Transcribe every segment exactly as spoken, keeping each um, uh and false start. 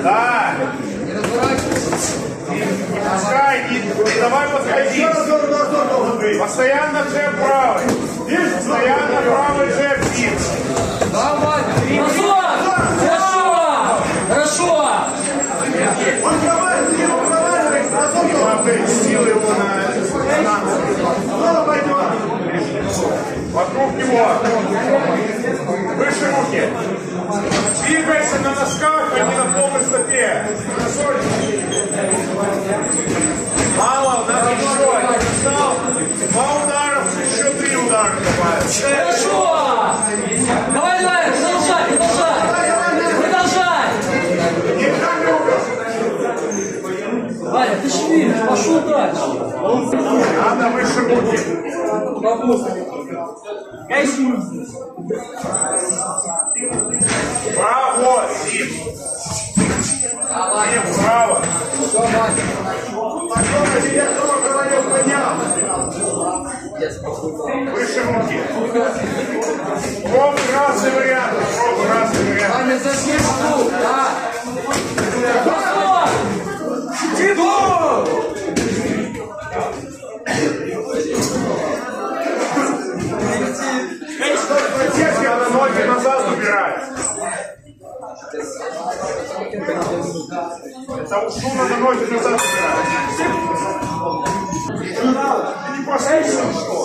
Да. Не пускай, не, не давай подходить. Постоянно джеб правый. Постоянно правый джеб бит. Давай. Хорошо. Хорошо. Хорошо. Силы его на вокруг него. Выше руки. Двигайся на носках, а не на полной стопе. Мало, надо еще. Не встал. Два удара, еще три удара добавить. Хорошо. Давай, давай, продолжай, продолжай. Продолжай. Ваня, ты же видишь, пошел дальше. Надо выше руки. Браво, Дим. Дим, браво. Выше руки. Пробуй разные варианты. Пробуй разные варианты. Ваня, зажми стул, да. Протяжки на ноги назад убирать. Это ушу на ноги назад убирать. Ты не послушал, что?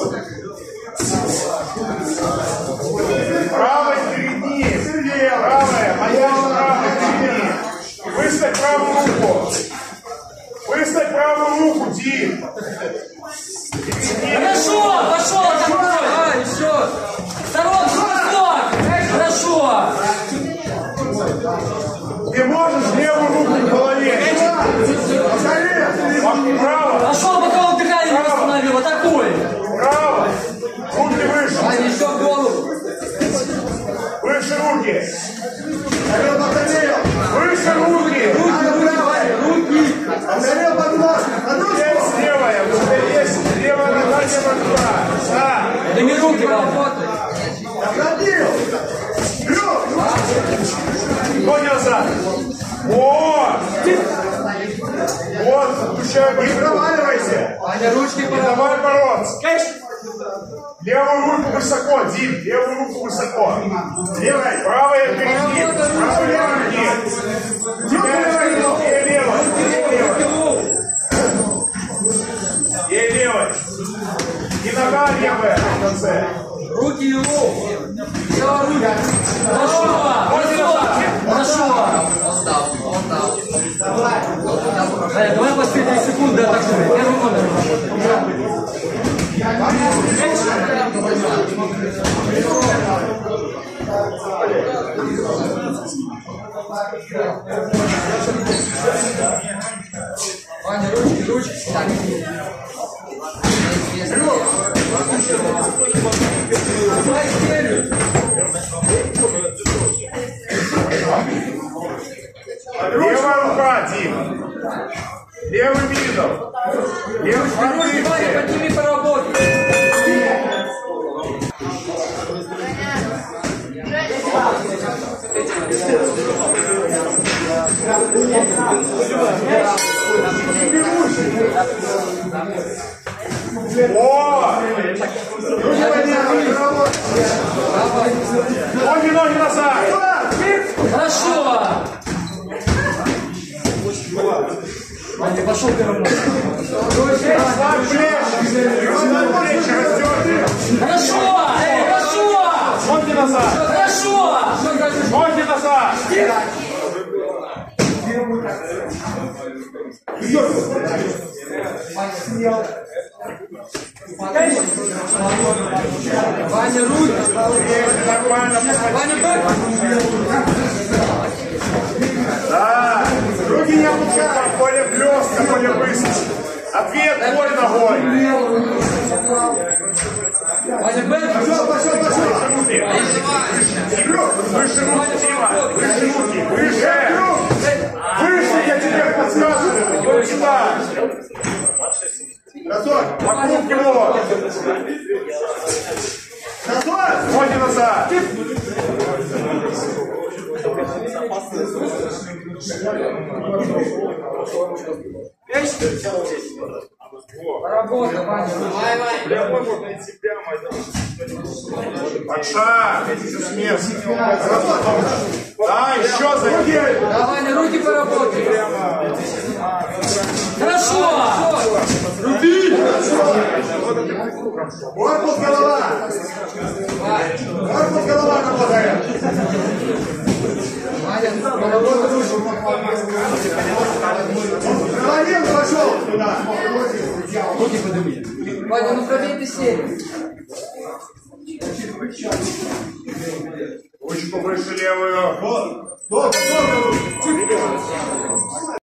Правой впереди. Правая, моя правая впереди. Выставь правую руку. Выставь правую руку, Дим. Хорошо, пошел, такой. А, еще. Второй бросок. Хорошо. Ты можешь левую руку в голове. Право. Пошел, потом дыхание не восстановил. Атакуй. Право. Руки выше. А, еще в голову. Выше руки. Выше руки. Руки, руки. Есть левая. У тебя есть левая нога, левая нога. Да. Это не руки, Ваня. Ноги назад. Вот. Вот, отпущай. Не проваливайся. Ваня, ручки пора. Давай бороться. Левую руку высоко, Дим. Левую руку высоко. Левая, правая впереди. Правая впереди. У тебя впереди левая. Ей левая. И нога левая в конце. Руки и руки. Все, руки. Хорошо. Хорошо. Давай, давай последние секунды атакуем. Первый номер. Ваня, ручки, ручки. Так. Левая рука, Дим. Левый мидл. Левый Ваня, подними поработай. О! Ноги, ноги назад! Хорошо! Ваня, пошел первым. Слабь плечи! Слабь плечи, растерты! Хорошо! Хорошо! Ноги назад! Хорошо! Ноги назад! Ваня, руки! Нормально, Ваня, бэк! да! Руки не опускай, более блестко, более быстро. Ответ твой ногой. Ваня, бэк! Пошел, пошел, пошел! Выше руки, Дима! Выше руки! Выше! Выше, я тебе подсказываю! Вот сюда! Разок! Вокруг него! Разок! Ноги назад! Поработай, Ваня. Прямой можно идти прямо. Подшаг, с места. Да, еще закинь. Давай, на руки поработай. Хорошо. Руби. Корпус голова. Корпус голова работает. Ваня, поработай. Головин пошел туда. Ваня, ну пробей ты серию. Очень повыше левую.